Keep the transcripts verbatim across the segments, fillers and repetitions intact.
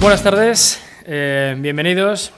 Buenas tardes, eh, bienvenidos.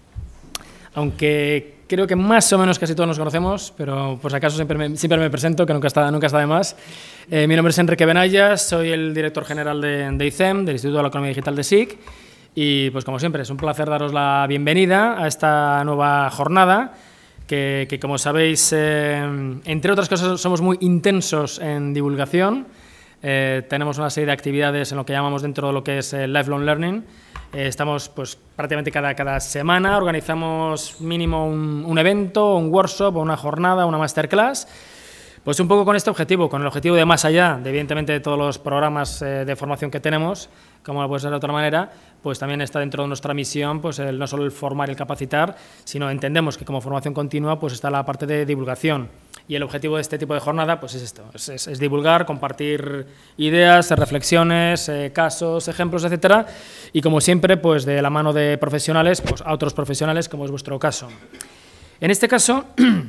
Aunque creo que más o menos casi todos nos conocemos, pero por si acaso siempre me, siempre me presento, que nunca está, nunca está de más. Eh, mi nombre es Enrique Benayas, soy el director general de, de I C E M, del Instituto de la Economía Digital de S I C, y pues como siempre es un placer daros la bienvenida a esta nueva jornada, que, que como sabéis, eh, entre otras cosas, somos muy intensos en divulgación. Eh, tenemos una serie de actividades en lo que llamamos dentro de lo que es el lifelong learning. Eh, estamos pues, prácticamente cada, cada semana, organizamos mínimo un, un evento, un workshop, una jornada, una masterclass, pues un poco con este objetivo, con el objetivo de más allá, de evidentemente de todos los programas eh, de formación que tenemos, como no puede ser de otra manera, pues también está dentro de nuestra misión pues el, no solo el formar y el capacitar, sino entendemos que como formación continua pues está la parte de divulgación. Y el objetivo de este tipo de jornada pues es esto, es, es, es divulgar, compartir ideas, reflexiones, eh, casos, ejemplos, etcétera, y como siempre pues de la mano de profesionales pues a otros profesionales como es vuestro caso. En este caso,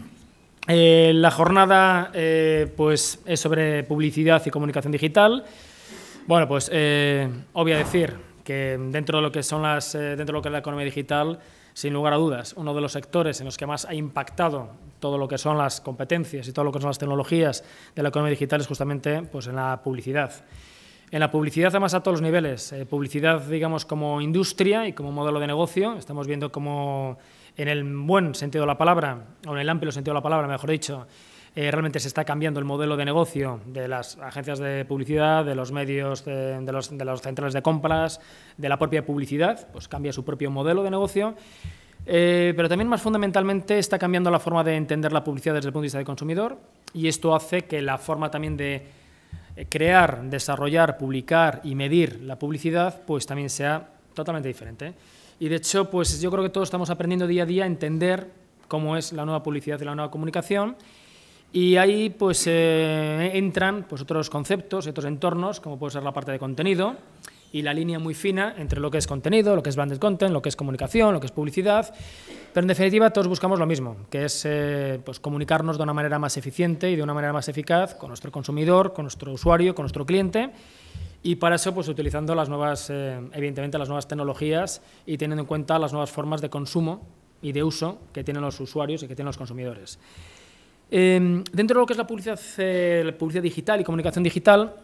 eh, la jornada eh, pues es sobre publicidad y comunicación digital. Bueno, pues eh, obvio decir que dentro de lo que son las, eh, dentro de lo que es la economía digital, sin lugar a dudas, uno de los sectores en los que más ha impactado todo lo que son las competencias y todo lo que son las tecnologías de la economía digital es justamente pues, en la publicidad. En la publicidad, además, a todos los niveles. Eh, publicidad, digamos, como industria y como modelo de negocio. Estamos viendo cómo, en el buen sentido de la palabra, o en el amplio sentido de la palabra, mejor dicho, eh, realmente se está cambiando el modelo de negocio de las agencias de publicidad, de los medios, de, de, los, de los centrales de compras, de la propia publicidad, pues cambia su propio modelo de negocio. Eh, pero también más fundamentalmente está cambiando la forma de entender la publicidad desde el punto de vista del consumidor, y esto hace que la forma también de crear, desarrollar, publicar y medir la publicidad pues también sea totalmente diferente. Y de hecho pues yo creo que todos estamos aprendiendo día a día a entender cómo es la nueva publicidad y la nueva comunicación, y ahí pues eh, entran pues otros conceptos, otros entornos, como puede ser la parte de contenido, y la línea muy fina entre lo que es contenido, lo que es branded content, lo que es comunicación, lo que es publicidad, pero en definitiva todos buscamos lo mismo, que es eh, pues, comunicarnos de una manera más eficiente y de una manera más eficaz con nuestro consumidor, con nuestro usuario, con nuestro cliente, y para eso pues utilizando las nuevas, eh, evidentemente las nuevas tecnologías y teniendo en cuenta las nuevas formas de consumo y de uso que tienen los usuarios y que tienen los consumidores. Eh, dentro de lo que es la publicidad, eh, la publicidad digital y comunicación digital,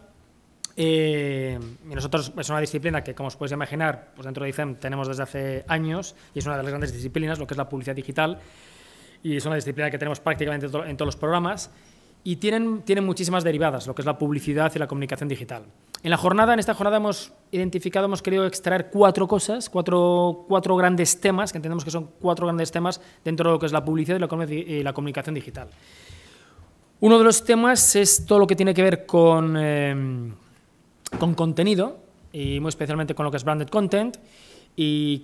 Eh, y nosotros es una disciplina que, como os podéis imaginar, pues dentro de I C E M tenemos desde hace años y es una de las grandes disciplinas, lo que es la publicidad digital, y es una disciplina que tenemos prácticamente en todos los programas, y tienen, tienen muchísimas derivadas, lo que es la publicidad y la comunicación digital. En la jornada, en esta jornada hemos identificado, hemos querido extraer cuatro cosas, cuatro, cuatro grandes temas, que entendemos que son cuatro grandes temas dentro de lo que es la publicidad y la, y la comunicación digital. Uno de los temas es todo lo que tiene que ver con Eh, con contenido, y muy especialmente con lo que es branded content, y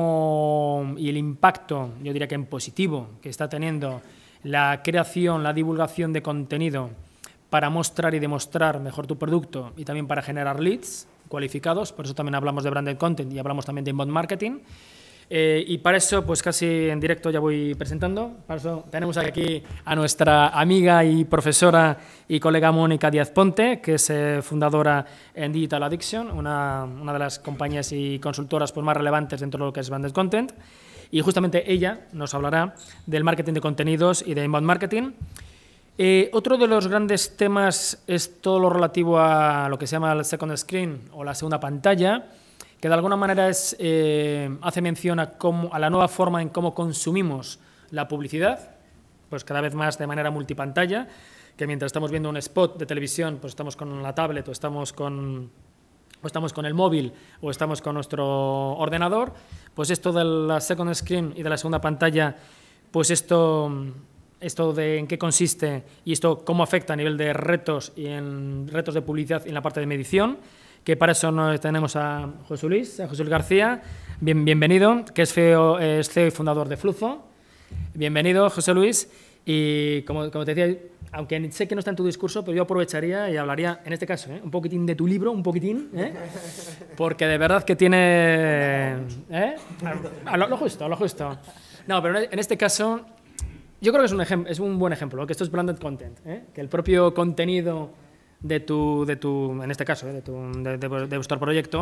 cómo y el impacto, yo diría que en positivo, que está teniendo la creación, la divulgación de contenido para mostrar y demostrar mejor tu producto y también para generar leads cualificados. Por eso también hablamos de branded content y hablamos también de inbound marketing. Eh, y para eso, pues casi en directo ya voy presentando. Para eso tenemos aquí a nuestra amiga y profesora y colega Mónica Díaz Ponte, que es eh, fundadora en Digital Addiction, una, una de las compañías y consultoras pues, más relevantes dentro de lo que es branded content. Y justamente ella nos hablará del marketing de contenidos y de inbound marketing. Eh, otro de los grandes temas es todo lo relativo a lo que se llama el second screen o la segunda pantalla, que de alguna manera es, eh, hace mención a, cómo, a la nueva forma en cómo consumimos la publicidad, pues cada vez más de manera multipantalla, que mientras estamos viendo un spot de televisión, pues estamos con la tablet o estamos con, o estamos con el móvil o estamos con nuestro ordenador, pues esto de la second screen y de la segunda pantalla, pues esto, esto de en qué consiste y esto cómo afecta a nivel de retos y en retos de publicidad y en la parte de medición, que para eso nos tenemos a José Luis, a José Luis García, bien, bienvenido, que es C E O, es C E O y fundador de Fluzo. Bienvenido, José Luis, y como, como te decía, aunque sé que no está en tu discurso, pero yo aprovecharía y hablaría, en este caso, ¿eh? un poquitín de tu libro, un poquitín, ¿eh? porque de verdad que tiene... ¿eh? A lo, lo justo, a lo justo. No, pero en este caso, yo creo que es un, ejem, es un buen ejemplo, que esto es branded content, ¿eh? que el propio contenido de tu, de tu, en este caso, ¿eh? de, tu, de, de, de vuestro proyecto,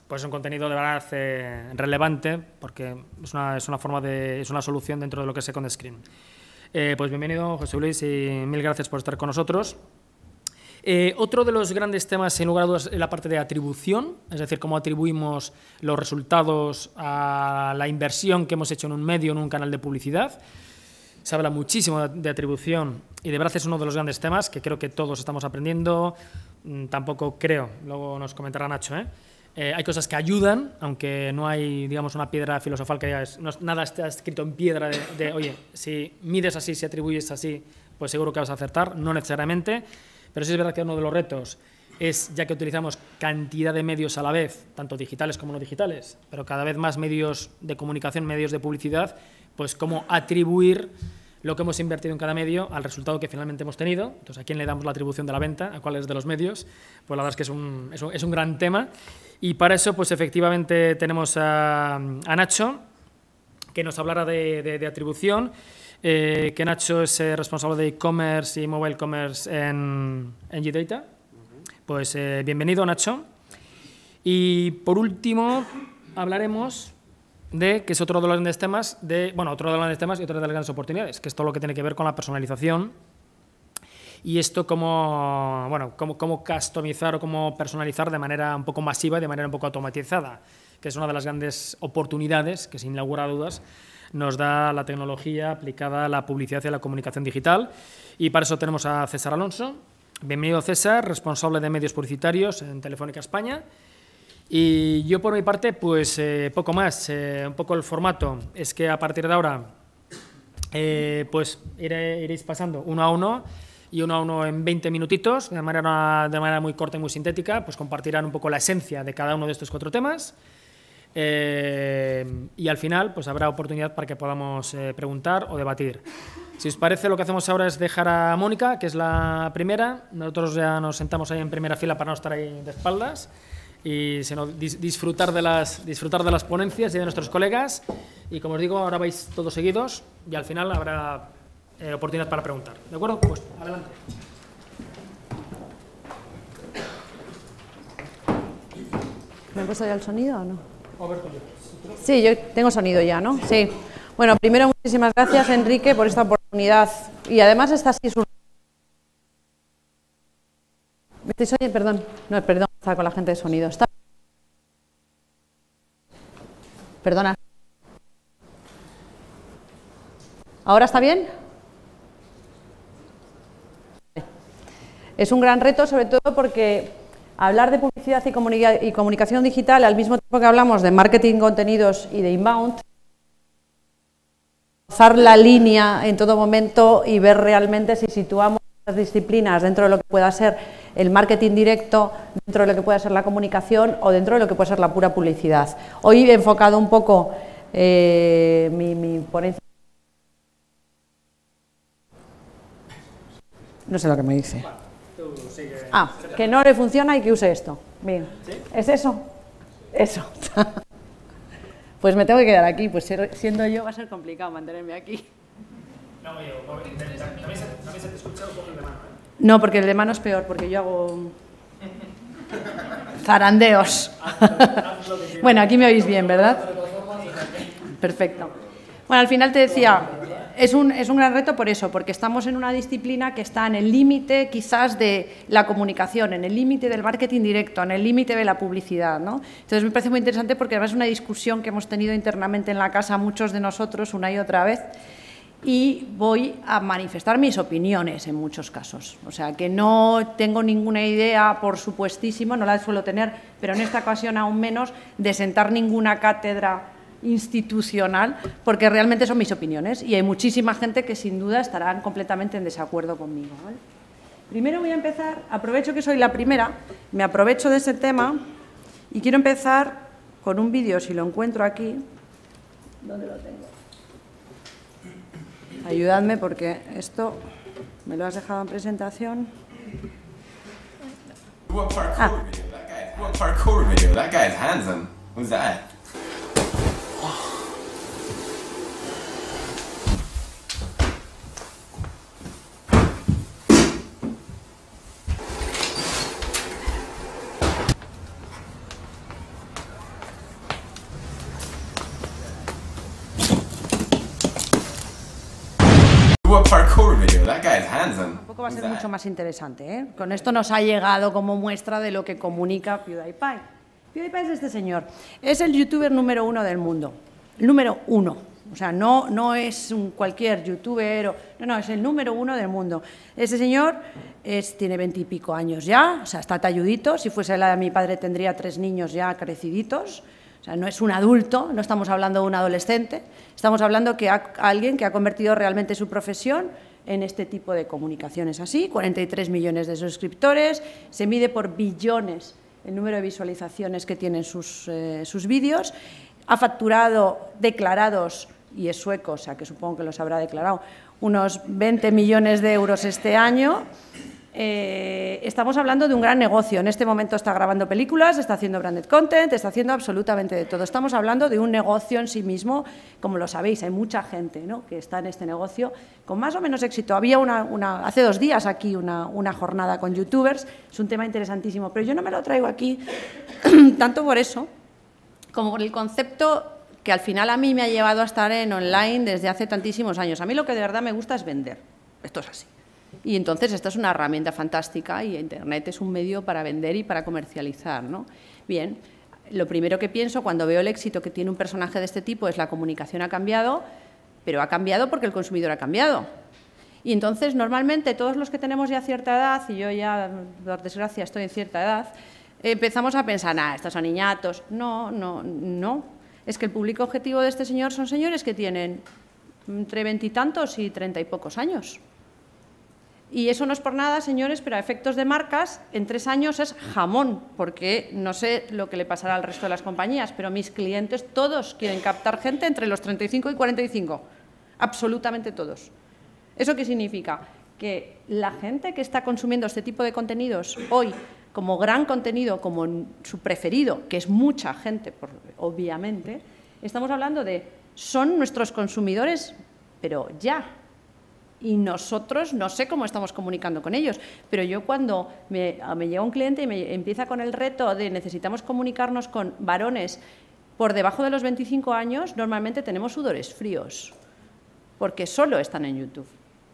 pues es un contenido de verdad eh, relevante, porque es una, es una forma de, es una solución dentro de lo que es Second Screen. Eh, pues bienvenido, José Luis, y mil gracias por estar con nosotros. Eh, otro de los grandes temas, sin lugar a dudas, es la parte de atribución, es decir, cómo atribuimos los resultados a la inversión que hemos hecho en un medio, en un canal de publicidad. Se habla muchísimo de atribución y de verdad es uno de los grandes temas que creo que todos estamos aprendiendo. Tampoco creo, luego nos comentará Nacho, ¿eh? Eh, hay cosas que ayudan, aunque no hay, digamos, una piedra filosofal que digas, no, nada está escrito en piedra de, de, oye, si mides así, si atribuyes así, pues seguro que vas a acertar, no necesariamente. Pero sí es verdad que uno de los retos es, ya que utilizamos cantidad de medios a la vez, tanto digitales como no digitales, pero cada vez más medios de comunicación, medios de publicidad, pues cómo atribuir lo que hemos invertido en cada medio al resultado que finalmente hemos tenido. Entonces, ¿a quién le damos la atribución de la venta? ¿A cuáles de los medios? Pues la verdad es que es un, es un, es un gran tema. Y para eso, pues efectivamente tenemos a, a Nacho, que nos hablará de, de, de atribución. Eh, que Nacho es eh, responsable de e-commerce y mobile commerce en, en G-Data. Pues eh, bienvenido, Nacho. Y por último, hablaremos de, que es otro de los grandes temas, de, bueno, otro de los grandes temas y otra de las grandes oportunidades, que es todo lo que tiene que ver con la personalización y esto cómo, bueno, cómo, cómo customizar o cómo personalizar de manera un poco masiva y de manera un poco automatizada, que es una de las grandes oportunidades que, sin lugar a dudas, nos da la tecnología aplicada a la publicidad y a la comunicación digital. Y para eso tenemos a César Alonso. Bienvenido, César, responsable de medios publicitarios en Telefónica España. Y yo, por mi parte, pues eh, poco más. Eh, un poco el formato es que a partir de ahora eh, pues iré, iréis pasando uno a uno y uno a uno en veinte minutitos, de manera, de manera muy corta y muy sintética, pues compartirán un poco la esencia de cada uno de estos cuatro temas. Eh, y al final pues habrá oportunidad para que podamos eh, preguntar o debatir. Si os parece, lo que hacemos ahora es dejar a Mónica, que es la primera. Nosotros ya nos sentamos ahí en primera fila para no estar ahí de espaldas y sino dis disfrutar, de las, disfrutar de las ponencias y de nuestros colegas. Y como os digo, ahora vais todos seguidos y al final habrá eh, oportunidad para preguntar. ¿De acuerdo? Pues adelante. ¿Me han puesto ya el sonido o no? Sí, yo tengo sonido ya, ¿no? Sí. Bueno, primero, muchísimas gracias, Enrique, por esta oportunidad. Y además, esta sí es un... ¿Me estáis oyendo? Perdón. No, perdón, estaba con la gente de sonido. ¿Está? Perdona. ¿Ahora está bien? Es un gran reto, sobre todo porque hablar de publicidad y, comunica y comunicación digital al mismo tiempo que hablamos de marketing, contenidos y de inbound, trazar la línea en todo momento y ver realmente si situamos las disciplinas dentro de lo que pueda ser el marketing directo, dentro de lo que pueda ser la comunicación o dentro de lo que pueda ser la pura publicidad. Hoy he enfocado un poco eh, mi, mi ponencia. No sé lo que me dice. Ah, que no le funciona y que use esto. Bien. ¿Es eso? Eso. Pues me tengo que quedar aquí, pues siendo yo va a ser complicado mantenerme aquí. No, yo, ¿también se te escucha un poco el de mano? No, porque el de mano es peor, porque yo hago zarandeos. Bueno, aquí me oís bien, ¿verdad? Perfecto. Bueno, al final te decía, es un, es un gran reto por eso, porque estamos en una disciplina que está en el límite quizás de la comunicación, en el límite del marketing directo, en el límite de la publicidad, ¿no? Entonces me parece muy interesante porque además es una discusión que hemos tenido internamente en la casa muchos de nosotros una y otra vez y voy a manifestar mis opiniones en muchos casos. O sea, que no tengo ninguna idea, por supuestísimo, no la suelo tener, pero en esta ocasión aún menos, de sentar ninguna cátedra institucional, porque realmente son mis opiniones y hay muchísima gente que sin duda estarán completamente en desacuerdo conmigo, ¿vale? Primero voy a empezar, aprovecho que soy la primera, me aprovecho de ese tema y quiero empezar con un vídeo, si lo encuentro aquí. ¿Dónde lo tengo? Ayudadme porque esto me lo has dejado en presentación. What parkour Ah. video? That guy's what parkour video? That guy's handsome. Who's that? a parkour video. That guy's handsome. Tampoco va a ser mucho más interesante, ¿eh? Con esto nos ha llegado como muestra de lo que comunica PewDiePie. PewDiePie es este señor. Es el youtuber número uno del mundo. El número uno. O sea, no, no es un cualquier youtuber, o, no, no, es el número uno del mundo. Ese señor es, tiene veintipico años ya, o sea, está talludito. Si fuese la de mi padre tendría tres niños ya creciditos. O sea, no es un adulto, no estamos hablando de un adolescente. Estamos hablando que ha, alguien que ha convertido realmente su profesión en este tipo de comunicaciones así. cuarenta y tres millones de suscriptores, se mide por billones el número de visualizaciones que tienen sus, eh, sus vídeos. Ha facturado declarados, y es sueco, o sea que supongo que los habrá declarado, unos veinte millones de euros este año. Eh, estamos hablando de un gran negocio. En este momento está grabando películas, está haciendo branded content, está haciendo absolutamente de todo. Estamos hablando de un negocio en sí mismo, como lo sabéis, hay mucha gente, ¿no?, que está en este negocio con más o menos éxito. Había una, una, hace dos días aquí una, una jornada con youtubers, es un tema interesantísimo, pero yo no me lo traigo aquí tanto por eso, como por el concepto que al final a mí me ha llevado a estar en online desde hace tantísimos años. A mí lo que de verdad me gusta es vender. Esto es así. Y entonces esta es una herramienta fantástica y Internet es un medio para vender y para comercializar, ¿no? Bien, lo primero que pienso cuando veo el éxito que tiene un personaje de este tipo es la comunicación ha cambiado, pero ha cambiado porque el consumidor ha cambiado. Y entonces, normalmente, todos los que tenemos ya cierta edad, y yo ya, por desgracia, estoy en cierta edad, empezamos a pensar, ah, estos son niñatos. No, no, no. Es que el público objetivo de este señor son señores que tienen entre veintitantos y treinta y pocos años. Y eso no es por nada, señores, pero a efectos de marcas, en tres años es jamón, porque no sé lo que le pasará al resto de las compañías, pero mis clientes todos quieren captar gente entre los treinta y cinco y cuarenta y cinco. Absolutamente todos. ¿Eso qué significa? Que la gente que está consumiendo este tipo de contenidos hoy, como gran contenido, como su preferido, que es mucha gente, por, obviamente, estamos hablando de, son nuestros consumidores, pero ya. Y nosotros, no sé cómo estamos comunicando con ellos, pero yo cuando me, me llega un cliente y me empieza con el reto de necesitamos comunicarnos con varones por debajo de los veinticinco años, normalmente tenemos sudores fríos, porque solo están en YouTube.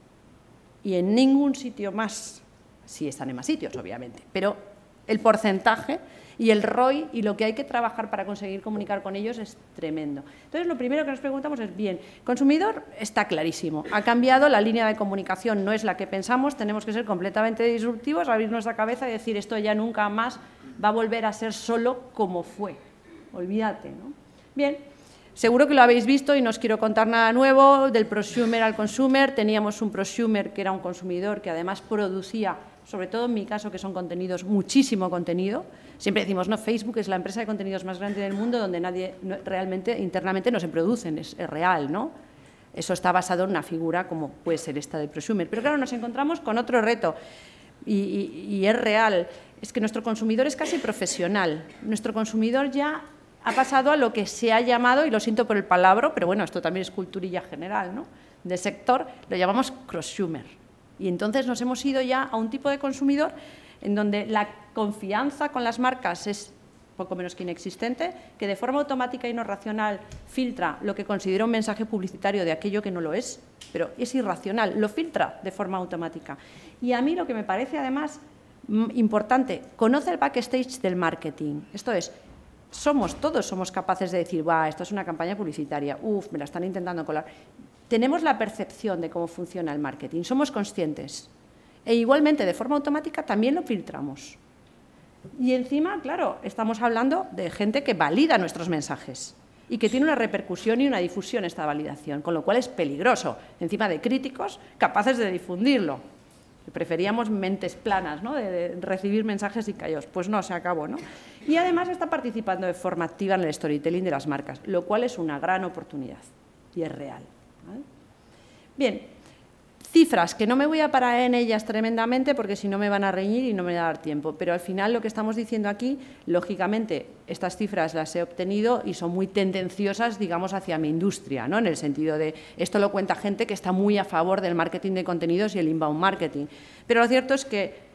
Y en ningún sitio más, sí están en más sitios, obviamente, pero el porcentaje y el R O I y lo que hay que trabajar para conseguir comunicar con ellos es tremendo. Entonces, lo primero que nos preguntamos es, bien, consumidor está clarísimo, ha cambiado, la línea de comunicación no es la que pensamos, tenemos que ser completamente disruptivos, abrir nuestra cabeza y decir, esto ya nunca más va a volver a ser solo como fue. Olvídate, ¿no? Bien. Seguro que lo habéis visto y no os quiero contar nada nuevo, del prosumer al consumer. Teníamos un prosumer que era un consumidor que además producía, sobre todo en mi caso, que son contenidos, muchísimo contenido. Siempre decimos, no, Facebook es la empresa de contenidos más grande del mundo donde nadie no, realmente, internamente no se producen, es, es real, ¿no? Eso está basado en una figura como puede ser esta de prosumer. Pero claro, nos encontramos con otro reto y, y, y es real, es que nuestro consumidor es casi profesional. Nuestro consumidor ya ha pasado a lo que se ha llamado, y lo siento por el palabra, pero bueno, esto también es culturilla general, ¿no?, de sector, lo llamamos prosumer. Y entonces nos hemos ido ya a un tipo de consumidor en donde la confianza con las marcas es poco menos que inexistente, que de forma automática y no racional filtra lo que considera un mensaje publicitario de aquello que no lo es, pero es irracional, lo filtra de forma automática. Y a mí lo que me parece además importante, conoce el backstage del marketing, esto es, somos, todos somos capaces de decir, va, esto es una campaña publicitaria, uff, me la están intentando colar. Tenemos la percepción de cómo funciona el marketing, somos conscientes. E igualmente, de forma automática, también lo filtramos. Y encima, claro, estamos hablando de gente que valida nuestros mensajes y que tiene una repercusión y una difusión esta validación, con lo cual es peligroso, encima de críticos capaces de difundirlo. Preferíamos mentes planas, ¿no?, de, de recibir mensajes y callos. Pues no, se acabó, ¿no? Y además está participando de forma activa en el storytelling de las marcas, lo cual es una gran oportunidad y es real, ¿vale? Bien, cifras, que no me voy a parar en ellas tremendamente porque si no me van a reñir y no me va a dar tiempo, pero al final lo que estamos diciendo aquí, lógicamente, estas cifras las he obtenido y son muy tendenciosas, digamos, hacia mi industria, ¿no?, en el sentido de, esto lo cuenta gente que está muy a favor del marketing de contenidos y el inbound marketing, pero lo cierto es que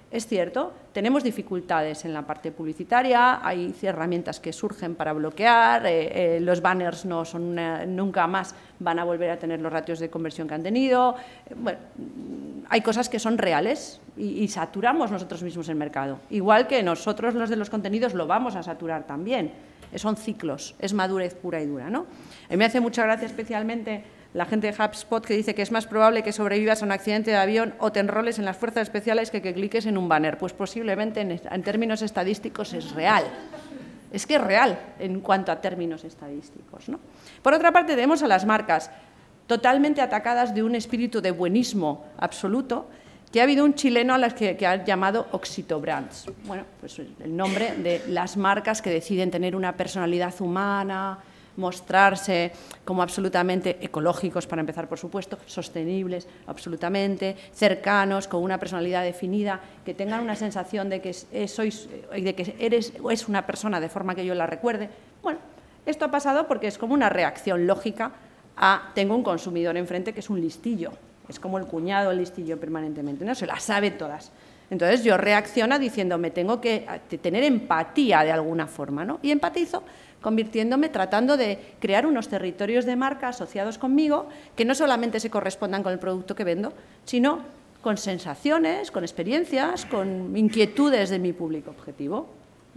Es cierto, tenemos dificultades en la parte publicitaria, hay herramientas que surgen para bloquear, eh, eh, los banners no son una, nunca más van a volver a tener los ratios de conversión que han tenido. Bueno, hay cosas que son reales y, y saturamos nosotros mismos el mercado. Igual que nosotros los de los contenidos lo vamos a saturar también. Son ciclos, es madurez pura y dura, ¿no? A mí me hace mucha gracia especialmente la gente de HubSpot que dice que es más probable que sobrevivas a un accidente de avión o te enroles en las fuerzas especiales que que cliques en un banner. Pues posiblemente en, en términos estadísticos es real. Es que es real en cuanto a términos estadísticos, ¿no? Por otra parte, tenemos a las marcas totalmente atacadas de un espíritu de buenismo absoluto, que ha habido un chileno a las que, que ha llamado Oxito Brands. Bueno, pues el nombre de las marcas que deciden tener una personalidad humana, mostrarse como absolutamente ecológicos, para empezar, por supuesto, sostenibles, absolutamente, cercanos, con una personalidad definida, que tengan una sensación de que, es, sois, de que eres es una persona de forma que yo la recuerde. Bueno, esto ha pasado porque es como una reacción lógica a tengo un consumidor enfrente que es un listillo, es como el cuñado el listillo permanentemente, ¿no? Se las sabe todas. Entonces yo reacciono diciendo me tengo que tener empatía de alguna forma, ¿no? Y empatizo convirtiéndome, tratando de crear unos territorios de marca asociados conmigo que no solamente se correspondan con el producto que vendo, sino con sensaciones, con experiencias, con inquietudes de mi público objetivo.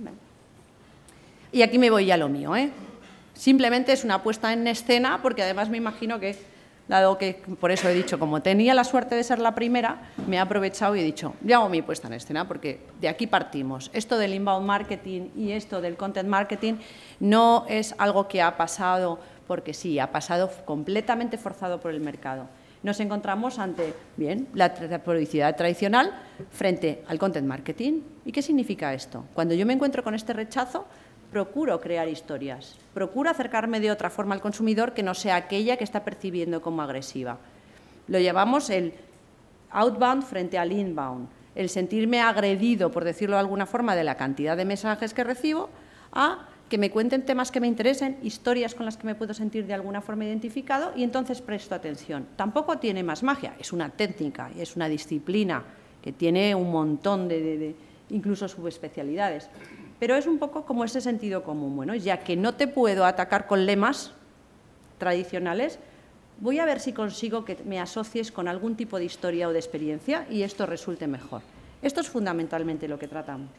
Y aquí me voy ya a lo mío, ¿eh? Simplemente es una puesta en escena, porque además me imagino que, dado que, por eso he dicho, como tenía la suerte de ser la primera, me he aprovechado y he dicho, ya hago mi puesta en escena, porque de aquí partimos. Esto del inbound marketing y esto del content marketing no es algo que ha pasado porque sí, ha pasado completamente forzado por el mercado. Nos encontramos ante, bien, la, la publicidad tradicional frente al content marketing. ¿Y qué significa esto? Cuando yo me encuentro con este rechazo, procuro crear historias, procuro acercarme de otra forma al consumidor que no sea aquella que está percibiendo como agresiva. Lo llamamos el outbound frente al inbound, el sentirme agredido, por decirlo de alguna forma, de la cantidad de mensajes que recibo, a que me cuenten temas que me interesen, historias con las que me puedo sentir de alguna forma identificado y entonces presto atención. Tampoco tiene más magia, es una técnica, es una disciplina que tiene un montón de, de, de incluso subespecialidades. Pero es un poco como ese sentido común. Bueno, ya que no te puedo atacar con lemas tradicionales, voy a ver si consigo que me asocies con algún tipo de historia o de experiencia y esto resulte mejor. Esto es fundamentalmente lo que tratamos.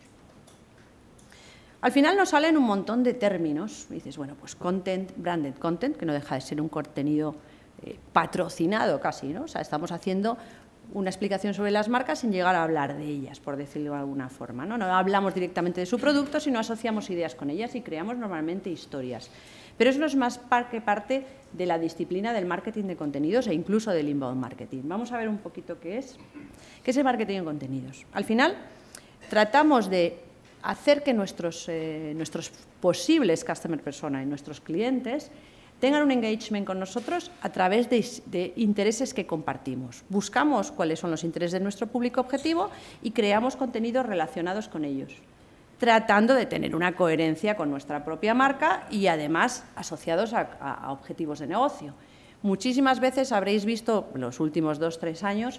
Al final nos salen un montón de términos. Dices, bueno, pues content, branded content, que no deja de ser un contenido eh, patrocinado casi, ¿no? O sea, estamos haciendo una explicación sobre las marcas sin llegar a hablar de ellas, por decirlo de alguna forma, ¿no? No hablamos directamente de su producto, sino asociamos ideas con ellas y creamos normalmente historias. Pero eso no es más que parte de la disciplina del marketing de contenidos e incluso del inbound marketing. Vamos a ver un poquito qué es. ¿Qué es el marketing de contenidos? Al final, tratamos de hacer que nuestros, eh, nuestros posibles customer persona y nuestros clientes tengan un engagement con nosotros a través de, de intereses que compartimos. Buscamos cuáles son los intereses de nuestro público objetivo y creamos contenidos relacionados con ellos, tratando de tener una coherencia con nuestra propia marca y además asociados a, a, a objetivos de negocio. Muchísimas veces habréis visto, en los últimos dos, tres años,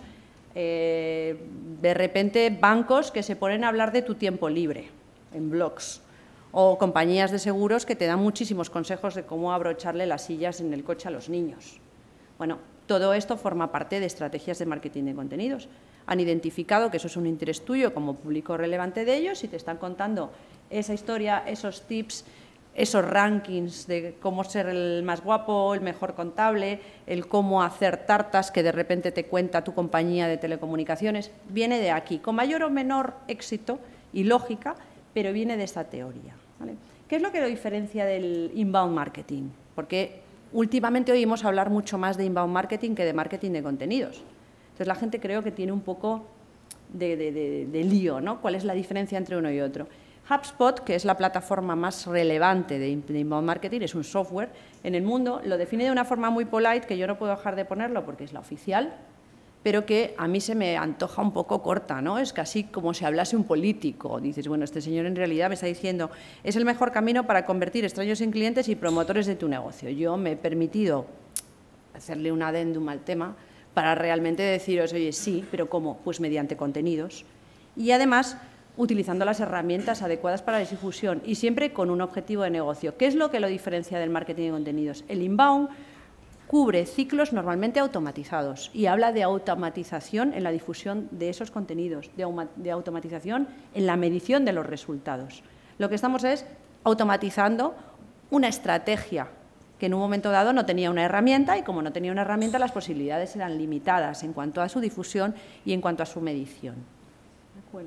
eh, de repente bancos que se ponen a hablar de tu tiempo libre en blogs, o compañías de seguros que te dan muchísimos consejos de cómo abrocharle las sillas en el coche a los niños. Bueno, todo esto forma parte de estrategias de marketing de contenidos. Han identificado que eso es un interés tuyo como público relevante de ellos y te están contando esa historia, esos tips, esos rankings de cómo ser el más guapo, el mejor contable, el cómo hacer tartas que de repente te cuenta tu compañía de telecomunicaciones. Viene de aquí, con mayor o menor éxito y lógica, pero viene de esta teoría, ¿vale? ¿Qué es lo que lo diferencia del inbound marketing? Porque últimamente oímos hablar mucho más de inbound marketing que de marketing de contenidos. Entonces la gente creo que tiene un poco de, de, de, de lío, ¿no? ¿Cuál es la diferencia entre uno y otro? HubSpot, que es la plataforma más relevante de inbound marketing, es un software en el mundo, lo define de una forma muy polite, que yo no puedo dejar de ponerlo porque es la oficial, pero que a mí se me antoja un poco corta, ¿no? Es casi como si hablase un político. Dices, bueno, este señor en realidad me está diciendo es el mejor camino para convertir extraños en clientes y promotores de tu negocio. Yo me he permitido hacerle un adendum al tema para realmente deciros, oye, sí, pero ¿cómo? Pues mediante contenidos. y además utilizando las herramientas adecuadas para la difusión y siempre con un objetivo de negocio. ¿Qué es lo que lo diferencia del marketing de contenidos? El inbound cubre ciclos normalmente automatizados y habla de automatización en la difusión de esos contenidos, de, de automatización en la medición de los resultados. Lo que estamos es automatizando una estrategia que en un momento dado no tenía una herramienta y como no tenía una herramienta las posibilidades eran limitadas en cuanto a su difusión y en cuanto a su medición. Bueno.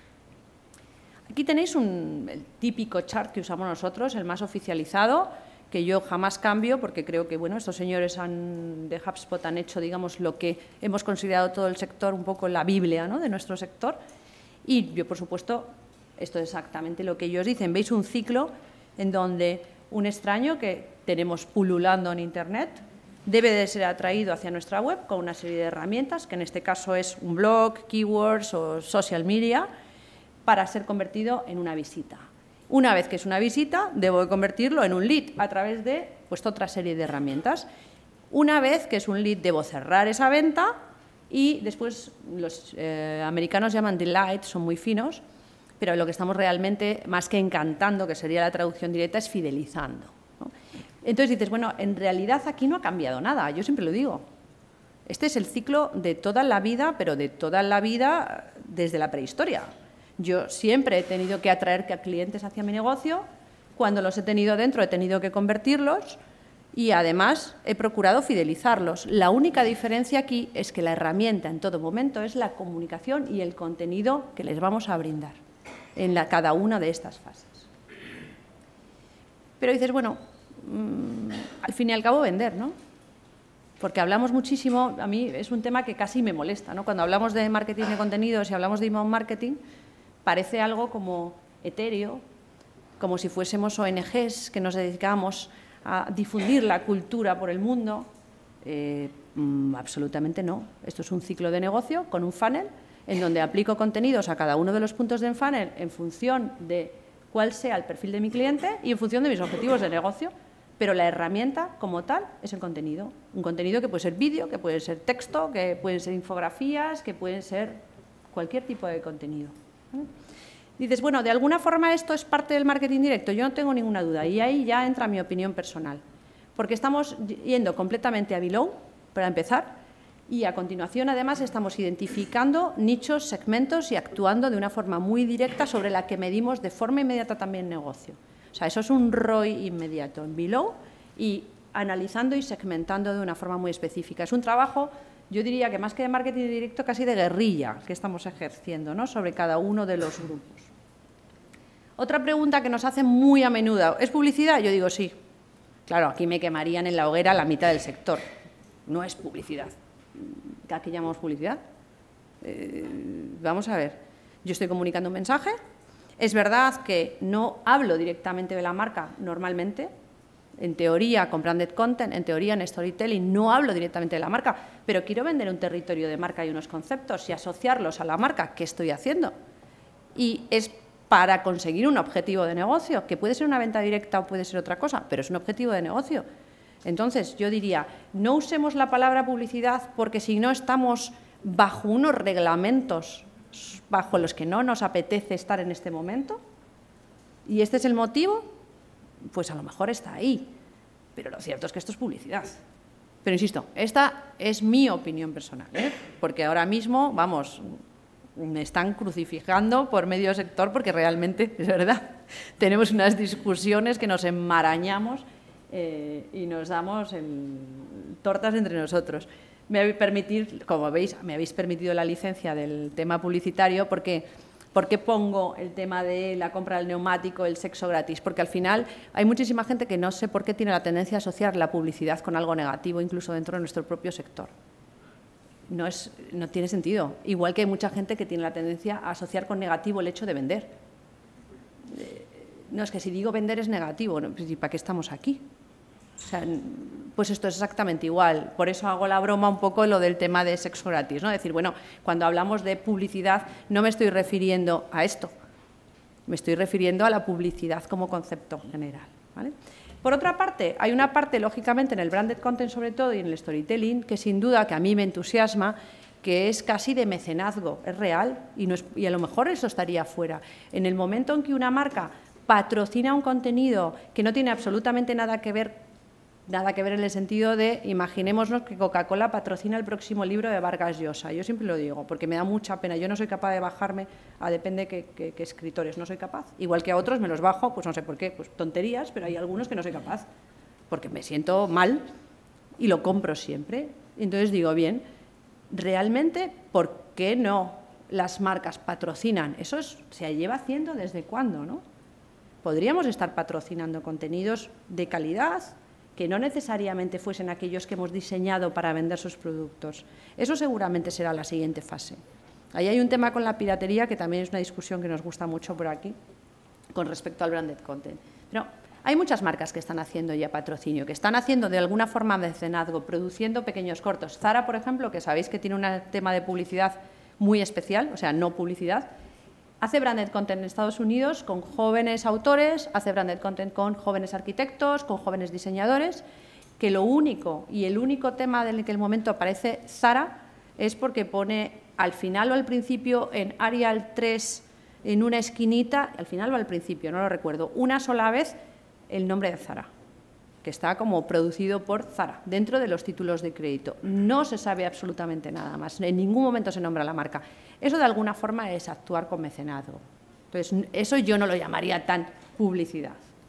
Aquí tenéis un, el típico chart que usamos nosotros, el más oficializado, que yo jamás cambio porque creo que bueno, estos señores han, de HubSpot han hecho digamos, lo que hemos considerado todo el sector, un poco la Biblia, ¿no?, de nuestro sector. Y yo, por supuesto, esto es exactamente lo que ellos dicen. Veis un ciclo en donde un extraño que tenemos pululando en Internet debe de ser atraído hacia nuestra web con una serie de herramientas, que en este caso es un blog, keywords o social media, para ser convertido en una visita. Una vez que es una visita, debo de convertirlo en un lead a través de pues, otra serie de herramientas. Una vez que es un lead, debo cerrar esa venta y después los eh, americanos llaman delight, son muy finos, pero lo que estamos realmente, más que encantando, que sería la traducción directa, es fidelizando, ¿no? Entonces dices, bueno, en realidad aquí no ha cambiado nada, yo siempre lo digo. Este es el ciclo de toda la vida, pero de toda la vida desde la prehistoria. Yo siempre he tenido que atraer a clientes hacia mi negocio, cuando los he tenido dentro he tenido que convertirlos y además he procurado fidelizarlos. La única diferencia aquí es que la herramienta en todo momento es la comunicación y el contenido que les vamos a brindar en la, cada una de estas fases. Pero dices, bueno, mmm, al fin y al cabo vender, ¿no? Porque hablamos muchísimo, a mí es un tema que casi me molesta, ¿no? Cuando hablamos de marketing de contenidos y hablamos de inbound marketing, parece algo como etéreo, como si fuésemos O N Ges que nos dedicamos a difundir la cultura por el mundo. Eh, mmm, absolutamente no. Esto es un ciclo de negocio con un funnel en donde aplico contenidos a cada uno de los puntos del funnel en función de cuál sea el perfil de mi cliente y en función de mis objetivos de negocio, pero la herramienta como tal es el contenido. Un contenido que puede ser vídeo, que puede ser texto, que pueden ser infografías, que pueden ser cualquier tipo de contenido. Dices, bueno, de alguna forma esto es parte del marketing directo, yo no tengo ninguna duda y ahí ya entra mi opinión personal, porque estamos yendo completamente a below, para empezar, y a continuación además estamos identificando nichos, segmentos y actuando de una forma muy directa sobre la que medimos de forma inmediata también negocio. O sea, eso es un R O I inmediato en below y analizando y segmentando de una forma muy específica. Es un trabajo, yo diría que más que de marketing directo, casi de guerrilla que estamos ejerciendo, ¿no?, sobre cada uno de los grupos. Otra pregunta que nos hacen muy a menudo, ¿es publicidad? Yo digo sí. Claro, aquí me quemarían en la hoguera la mitad del sector. No es publicidad. ¿Qué llamamos publicidad? Eh, vamos a ver. Yo estoy comunicando un mensaje. Es verdad que no hablo directamente de la marca normalmente. En teoría, con branded content, en teoría, en storytelling, no hablo directamente de la marca, pero quiero vender un territorio de marca y unos conceptos y asociarlos a la marca. ¿Qué estoy haciendo? Y es para conseguir un objetivo de negocio, que puede ser una venta directa o puede ser otra cosa, pero es un objetivo de negocio. Entonces, yo diría, no usemos la palabra publicidad porque si no estamos bajo unos reglamentos bajo los que no nos apetece estar en este momento, y este es el motivo, pues a lo mejor está ahí. Pero lo cierto es que esto es publicidad. Pero insisto, esta es mi opinión personal, ¿eh? Porque ahora mismo, vamos, me están crucificando por medio sector porque realmente, es verdad, tenemos unas discusiones que nos enmarañamos eh, y nos damos en tortas entre nosotros. Me habéis permitir, como veis, me habéis permitido la licencia del tema publicitario porque ¿por qué pongo el tema de la compra del neumático, el sexo gratis? Porque al final hay muchísima gente que no sé por qué tiene la tendencia a asociar la publicidad con algo negativo, incluso dentro de nuestro propio sector. No, es, no tiene sentido. Igual que hay mucha gente que tiene la tendencia a asociar con negativo el hecho de vender. No, es que si digo vender es negativo, ¿no? ¿Y para qué estamos aquí? O sea, pues esto es exactamente igual. Por eso hago la broma un poco lo del tema de sexo gratis, ¿no? Es decir, bueno, cuando hablamos de publicidad no me estoy refiriendo a esto, me estoy refiriendo a la publicidad como concepto general, ¿vale? Por otra parte, hay una parte, lógicamente, en el branded content sobre todo y en el storytelling, que sin duda que a mí me entusiasma, que es casi de mecenazgo, es real, y, no es, y a lo mejor eso estaría fuera. En el momento en que una marca patrocina un contenido que no tiene absolutamente nada que ver, nada que ver en el sentido de, imaginémonos que Coca-Cola patrocina el próximo libro de Vargas Llosa. Yo siempre lo digo, porque me da mucha pena. Yo no soy capaz de bajarme a depende de qué, qué escritores, no soy capaz. Igual que a otros me los bajo, pues no sé por qué, pues tonterías, pero hay algunos que no soy capaz, porque me siento mal y lo compro siempre. Entonces digo, bien, realmente, ¿por qué no las marcas patrocinan? Eso es, se lleva haciendo desde cuándo, ¿no? Podríamos estar patrocinando contenidos de calidad que no necesariamente fuesen aquellos que hemos diseñado para vender sus productos. Eso seguramente será la siguiente fase. Ahí hay un tema con la piratería que también es una discusión que nos gusta mucho por aquí con respecto al branded content. Pero hay muchas marcas que están haciendo ya patrocinio, que están haciendo de alguna forma mecenazgo, produciendo pequeños cortos. Zara, por ejemplo, que sabéis que tiene un tema de publicidad muy especial, o sea, no publicidad, hace branded content en Estados Unidos con jóvenes autores, hace branded content con jóvenes arquitectos, con jóvenes diseñadores, que lo único y el único tema del que el momento aparece Zara es porque pone al final o al principio en Arial tres, en una esquinita, al final o al principio, no lo recuerdo, una sola vez el nombre de Zara, que está como producido por Zara, dentro de los títulos de crédito. No se sabe absolutamente nada más, en ningún momento se nombra la marca. Eso de alguna forma es actuar con mecenazgo. Entonces, eso yo no lo llamaría tan publicidad.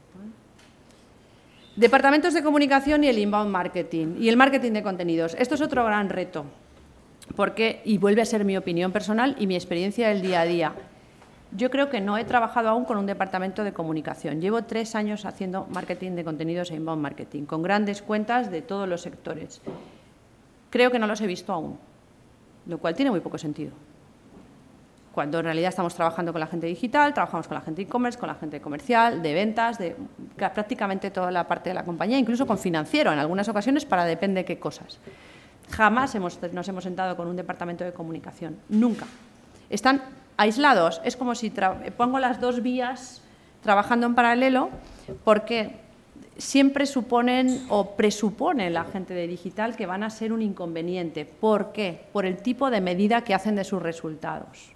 Departamentos de comunicación y el inbound marketing, y el marketing de contenidos. Esto es otro gran reto, porque, y vuelve a ser mi opinión personal y mi experiencia del día a día. Yo creo que no he trabajado aún con un departamento de comunicación. Llevo tres años haciendo marketing de contenidos e inbound marketing, con grandes cuentas de todos los sectores. Creo que no los he visto aún, lo cual tiene muy poco sentido. Cuando en realidad estamos trabajando con la gente digital, trabajamos con la gente de e-commerce, con la gente comercial, de ventas, de prácticamente toda la parte de la compañía, incluso con financiero en algunas ocasiones para depende de qué cosas. Jamás hemos, nos hemos sentado con un departamento de comunicación, nunca. Están aislados, es como si pongo las dos vías trabajando en paralelo, porque siempre suponen o presuponen la gente de digital que van a ser un inconveniente. ¿Por qué? Por el tipo de medida que hacen de sus resultados.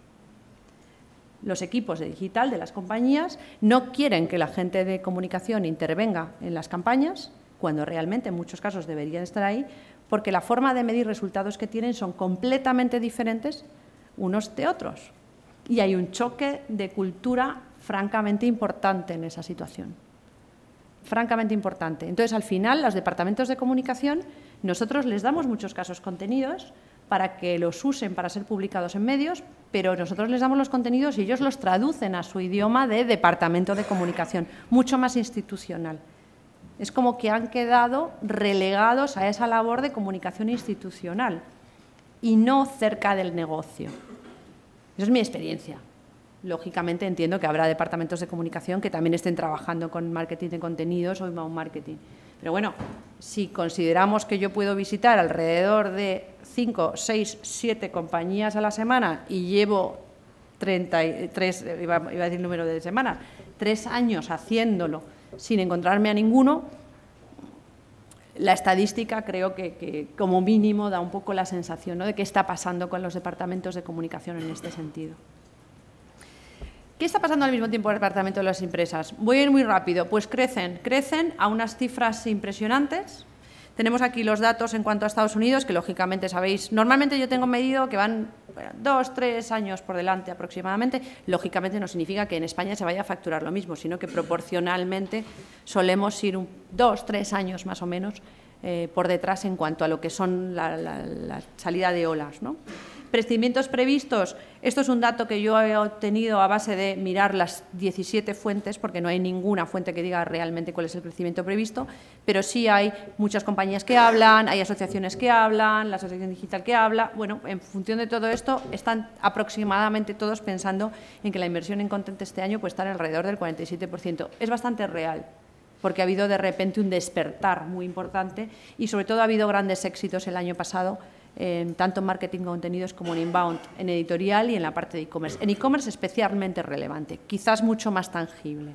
Los equipos de digital de las compañías no quieren que la gente de comunicación intervenga en las campañas, cuando realmente en muchos casos deberían estar ahí, porque la forma de medir resultados que tienen son completamente diferentes unos de otros. Y hay un choque de cultura francamente importante en esa situación. Francamente importante. Entonces, al final, los departamentos de comunicación, nosotros les damos muchos casos contenidos para que los usen para ser publicados en medios, pero nosotros les damos los contenidos y ellos los traducen a su idioma de departamento de comunicación, mucho más institucional. Es como que han quedado relegados a esa labor de comunicación institucional y no cerca del negocio. Esa es mi experiencia. Lógicamente entiendo que habrá departamentos de comunicación que también estén trabajando con marketing de contenidos o inbound marketing. Pero bueno, si consideramos que yo puedo visitar alrededor de cinco, seis, siete compañías a la semana y llevo treinta y tres, iba, iba a decir número de semanas, tres años haciéndolo sin encontrarme a ninguno, la estadística creo que, que como mínimo da un poco la sensación, ¿no?, de qué está pasando con los departamentos de comunicación en este sentido. ¿Qué está pasando al mismo tiempo en el departamento de las empresas? Voy a ir muy rápido. Pues crecen, crecen a unas cifras impresionantes. Tenemos aquí los datos en cuanto a Estados Unidos, que lógicamente sabéis, normalmente yo tengo medido que van bueno, dos, tres años por delante aproximadamente. Lógicamente no significa que en España se vaya a facturar lo mismo, sino que proporcionalmente solemos ir un, dos, tres años más o menos eh, por detrás en cuanto a lo que son la, la, la salida de olas, ¿no? Crecimientos previstos, esto es un dato que yo he obtenido a base de mirar las diecisiete fuentes, porque no hay ninguna fuente que diga realmente cuál es el crecimiento previsto, pero sí hay muchas compañías que hablan, hay asociaciones que hablan, la Asociación Digital que habla. Bueno, en función de todo esto, están aproximadamente todos pensando en que la inversión en content este año puede estar alrededor del cuarenta y siete por ciento. Es bastante real, porque ha habido de repente un despertar muy importante y sobre todo ha habido grandes éxitos el año pasado, en tanto en marketing de contenidos como en inbound, en editorial y en la parte de e-commerce. En e-commerce especialmente relevante, quizás mucho más tangible.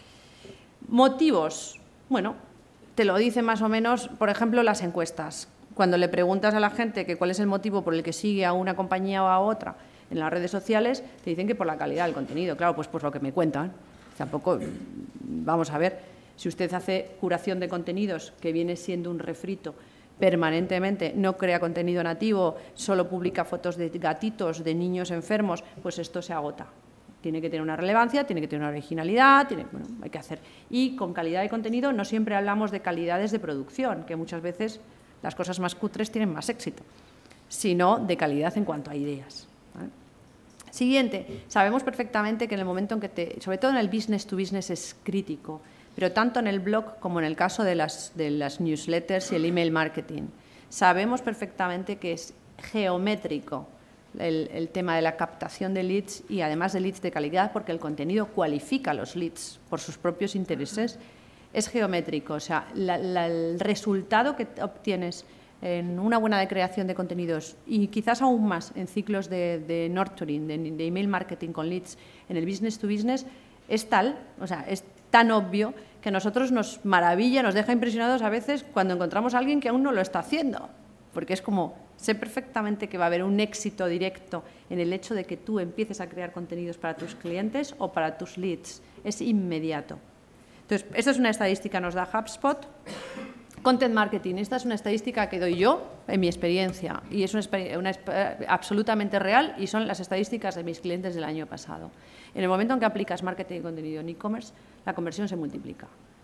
Motivos, bueno, te lo dicen más o menos, por ejemplo, las encuestas. Cuando le preguntas a la gente que cuál es el motivo por el que sigue a una compañía o a otra en las redes sociales, te dicen que por la calidad del contenido. Claro, pues por lo que me cuentan. Tampoco, vamos a ver, si usted hace curación de contenidos, que viene siendo un refrito permanentemente, no crea contenido nativo, solo publica fotos de gatitos, de niños enfermos, pues esto se agota. Tiene que tener una relevancia, tiene que tener una originalidad, tiene, bueno, hay que hacer. Y con calidad de contenido no siempre hablamos de calidades de producción, que muchas veces las cosas más cutres tienen más éxito, sino de calidad en cuanto a ideas. ¿Vale? Siguiente, sabemos perfectamente que en el momento en que te, sobre todo en el business to business es crítico, pero tanto en el blog como en el caso de las, de las newsletters y el email marketing, sabemos perfectamente que es geométrico el, el tema de la captación de leads y además de leads de calidad, porque el contenido cualifica los leads por sus propios intereses, es geométrico. O sea, la, la, el resultado que obtienes en una buena creación de contenidos y quizás aún más en ciclos de, de nurturing, de, de email marketing con leads en el business to business, es tal, o sea, es tan obvio que a nosotros nos maravilla, nos deja impresionados a veces cuando encontramos a alguien que aún no lo está haciendo, porque es como, sé perfectamente que va a haber un éxito directo en el hecho de que tú empieces a crear contenidos para tus clientes o para tus leads, es inmediato. Entonces, esta es una estadística que nos da HubSpot. Content marketing, esta es una estadística que doy yo en mi experiencia y es una, una absolutamente real y son las estadísticas de mis clientes del año pasado. En el momento en que aplicas marketing de contenido en e-commerce, la conversión se multiplica.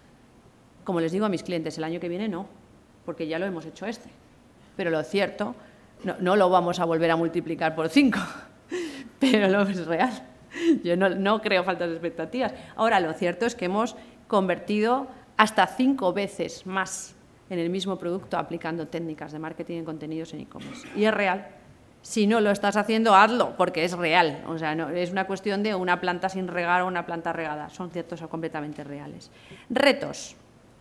Como les digo a mis clientes, el año que viene no, porque ya lo hemos hecho este. Pero lo cierto, no, no lo vamos a volver a multiplicar por cinco, pero lo es real. Yo no, no creo faltas de expectativas. Ahora, lo cierto es que hemos convertido hasta cinco veces más en el mismo producto aplicando técnicas de marketing en contenidos en e-commerce. Y es real. Si no lo estás haciendo, hazlo, porque es real. O sea, no, es una cuestión de una planta sin regar o una planta regada. Son ciertos o completamente reales. Retos.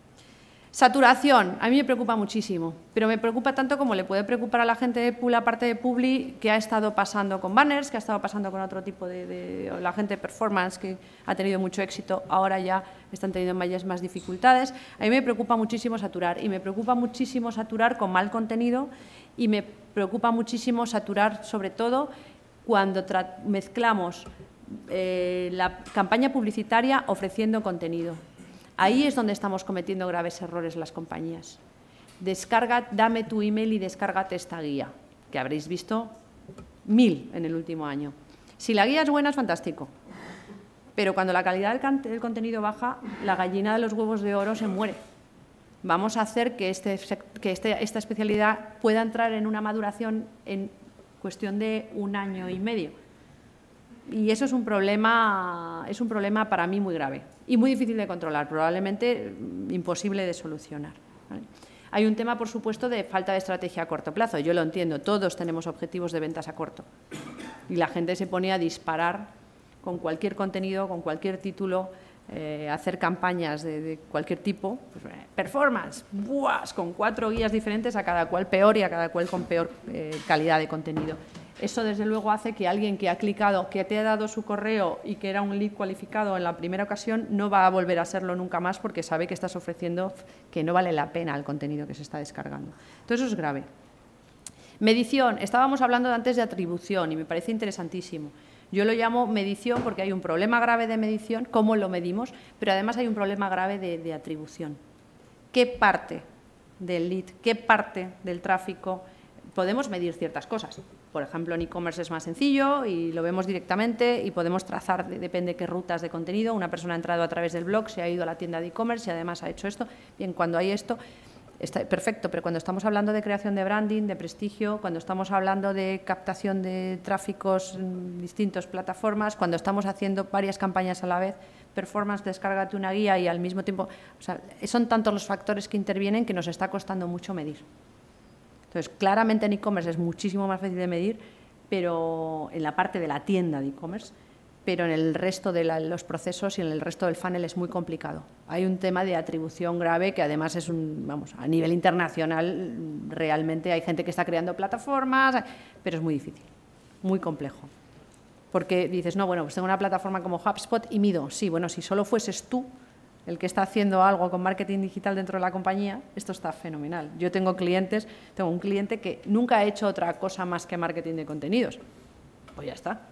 Saturación. A mí me preocupa muchísimo, pero me preocupa tanto como le puede preocupar a la gente de la parte de Publi, que ha estado pasando con banners, que ha estado pasando con otro tipo de, de la gente de performance, que ha tenido mucho éxito, ahora ya están teniendo mayores más dificultades. A mí me preocupa muchísimo saturar, y me preocupa muchísimo saturar con mal contenido, y me preocupa muchísimo saturar sobre todo cuando mezclamos eh, la campaña publicitaria ofreciendo contenido. Ahí es donde estamos cometiendo graves errores las compañías. Descarga, dame tu email y descárgate esta guía, que habréis visto mil en el último año. Si la guía es buena, es fantástico. Pero cuando la calidad del contenido baja, la gallina de los huevos de oro se muere. Vamos a hacer que, este, que este, esta especialidad pueda entrar en una maduración en cuestión de un año y medio. Y eso es un problema, es un problema para mí muy grave y muy difícil de controlar, probablemente imposible de solucionar. ¿Vale? Hay un tema, por supuesto, de falta de estrategia a corto plazo. Yo lo entiendo, todos tenemos objetivos de ventas a corto. Y la gente se pone a disparar con cualquier contenido, con cualquier título, eh, hacer campañas de, de cualquier tipo. Pues, eh, performance, ¡buas!, con cuatro guías diferentes, a cada cual peor y a cada cual con peor eh, calidad de contenido. Eso, desde luego, hace que alguien que ha clicado, que te ha dado su correo y que era un lead cualificado en la primera ocasión, no va a volver a serlo nunca más porque sabe que estás ofreciendo que no vale la pena el contenido que se está descargando. Entonces, eso es grave. Medición. Estábamos hablando antes de atribución y me parece interesantísimo. Yo lo llamo medición porque hay un problema grave de medición, cómo lo medimos, pero además hay un problema grave de, de atribución. ¿Qué parte del lead, qué parte del tráfico podemos medir ciertas cosas? Por ejemplo, en e-commerce es más sencillo y lo vemos directamente y podemos trazar, depende de qué rutas de contenido. Una persona ha entrado a través del blog, se ha ido a la tienda de e-commerce y además ha hecho esto. Bien, cuando hay esto, está perfecto, pero cuando estamos hablando de creación de branding, de prestigio, cuando estamos hablando de captación de tráficos en distintas plataformas, cuando estamos haciendo varias campañas a la vez, performance, descárgate una guía y al mismo tiempo, o sea, son tantos los factores que intervienen que nos está costando mucho medir. Entonces, claramente en e-commerce es muchísimo más fácil de medir, pero en la parte de la tienda de e-commerce, pero en el resto de la, los procesos y en el resto del funnel es muy complicado. Hay un tema de atribución grave que además es un, vamos, a nivel internacional realmente hay gente que está creando plataformas, pero es muy difícil, muy complejo. Porque dices, no, bueno, pues tengo una plataforma como HubSpot y mido. Sí, bueno, si solo fueses tú el que está haciendo algo con marketing digital dentro de la compañía, esto está fenomenal. Yo tengo clientes, tengo un cliente que nunca ha hecho otra cosa más que marketing de contenidos. Pues ya está.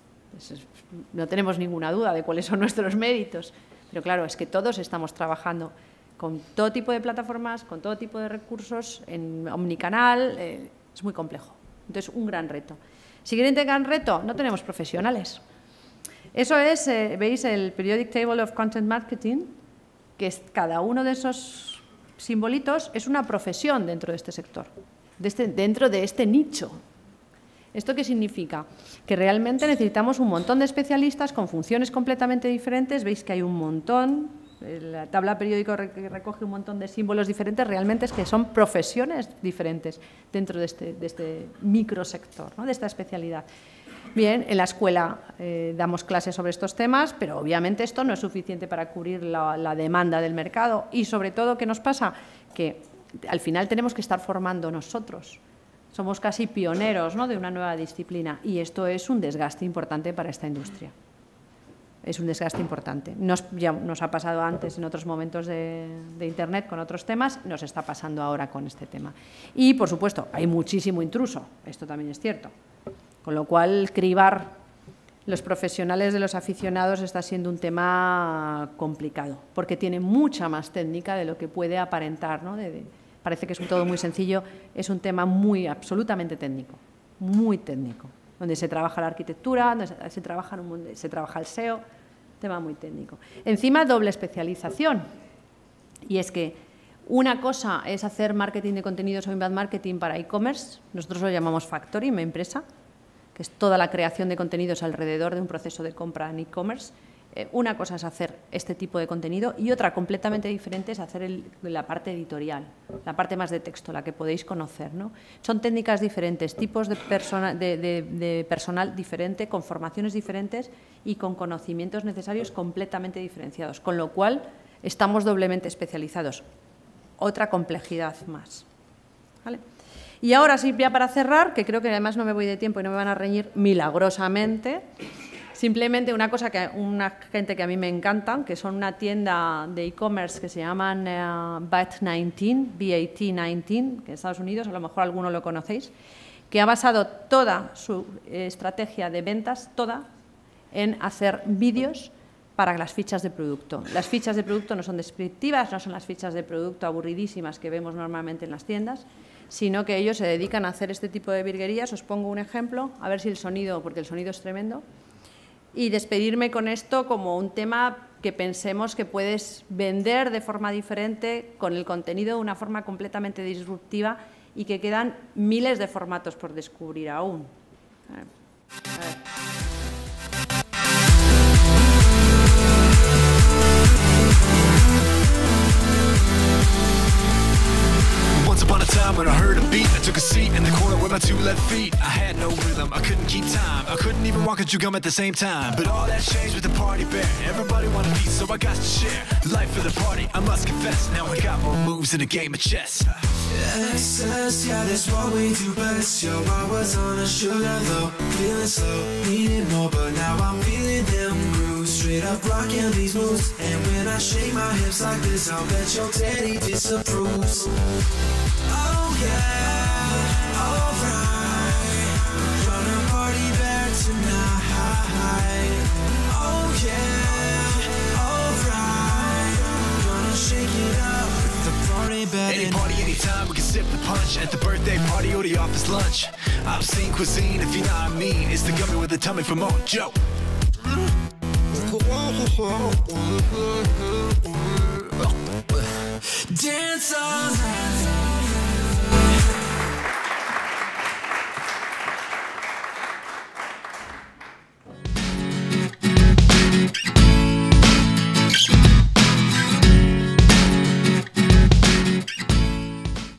No tenemos ninguna duda de cuáles son nuestros méritos. Pero claro, es que todos estamos trabajando con todo tipo de plataformas, con todo tipo de recursos, en omnicanal, eh, es muy complejo. Entonces, un gran reto. Siguiente gran reto, no tenemos profesionales. Eso es, eh, veis, el Periodic Table of Content Marketing, que es, cada uno de esos simbolitos es una profesión dentro de este sector, de este, dentro de este nicho. ¿Esto qué significa? Que realmente necesitamos un montón de especialistas con funciones completamente diferentes. Veis que hay un montón, la tabla periódica recoge un montón de símbolos diferentes, realmente es que son profesiones diferentes dentro de este, de este microsector, ¿no? De esta especialidad. Bien, en la escuela eh, damos clases sobre estos temas, pero obviamente esto no es suficiente para cubrir la, la demanda del mercado y sobre todo, ¿qué nos pasa? Que al final tenemos que estar formando nosotros. Somos casi pioneros, ¿no?, de una nueva disciplina y esto es un desgaste importante para esta industria. Es un desgaste importante. Nos, ya nos ha pasado antes en otros momentos de, de Internet con otros temas, nos está pasando ahora con este tema. Y, por supuesto, hay muchísimo intruso, esto también es cierto. Con lo cual, cribar los profesionales de los aficionados está siendo un tema complicado, porque tiene mucha más técnica de lo que puede aparentar, ¿no? De, de, parece que es un todo muy sencillo, es un tema muy, absolutamente técnico, muy técnico, donde se trabaja la arquitectura, donde se, se, trabaja, un, se trabaja el S E O, tema muy técnico. Encima, doble especialización, y es que una cosa es hacer marketing de contenidos o inbound marketing para e-commerce, nosotros lo llamamos factory, mi empresa, que es toda la creación de contenidos alrededor de un proceso de compra en e-commerce. Eh, una cosa es hacer este tipo de contenido y otra completamente diferente es hacer el, la parte editorial, la parte más de texto, la que podéis conocer, ¿no? Son técnicas diferentes, tipos de, persona, de, de, de personal diferente, con formaciones diferentes y con conocimientos necesarios completamente diferenciados, con lo cual estamos doblemente especializados. Otra complejidad más. ¿Vale? Y ahora sí, ya para cerrar, que creo que además no me voy de tiempo y no me van a reñir milagrosamente, simplemente una cosa que una gente que a mí me encanta, que son una tienda de e-commerce que se llaman uh, B A T diecinueve, B A T diecinueve, que en Estados Unidos, a lo mejor alguno lo conocéis, que ha basado toda su eh, estrategia de ventas, toda, en hacer vídeos para las fichas de producto. Las fichas de producto no son descriptivas, no son las fichas de producto aburridísimas que vemos normalmente en las tiendas, sino que ellos se dedican a hacer este tipo de virguerías. Os pongo un ejemplo, a ver si el sonido, porque el sonido es tremendo, y despedirme con esto como un tema que pensemos que puedes vender de forma diferente, con el contenido de una forma completamente disruptiva y que quedan miles de formatos por descubrir aún. A ver. A ver. Once upon a time when I heard a beat, I took a seat in the corner with my two left feet. I had no rhythm, I couldn't keep time, I couldn't even walk and chew gum at the same time. But all that changed with the party bear. Everybody wanted a piece, so I got to share the life of the party. I must confess, now I got more moves in a game of chess. Excess, yeah, that's what we do best. Yo, I was on a sugar low, feeling slow, needing more, but now I'm feeling them grooves. Straight up rocking these moves, and when I shake my hips like this, I'll bet your daddy disapproves. Oh yeah, alright, gonna party back tonight. Oh yeah, alright, gonna shake it up with the party back. Any party, anytime, we can sip the punch at the birthday party or the office lunch. Obscene cuisine, if you know what I mean, it's the gummy with the tummy for more Joe.